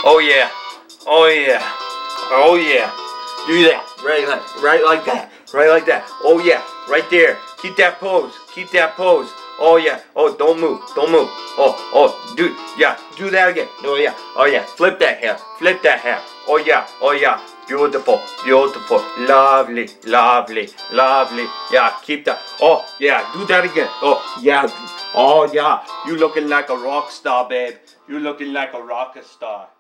Oh yeah. Oh yeah. Oh yeah. Do that. Right like that. Right like that. Oh yeah. Right there. Keep that pose. Keep that pose. Oh yeah. Oh, don't move. Don't move. Oh, do yeah. Do that again. Oh yeah. Oh yeah. Flip that hair. Flip that hair. Oh yeah. Oh yeah. Beautiful. Beautiful. Lovely. Lovely. Lovely. Yeah. Keep that. Oh yeah. Do that again. Oh yeah. Oh yeah. You looking like a rock star, babe. You looking like a rock star.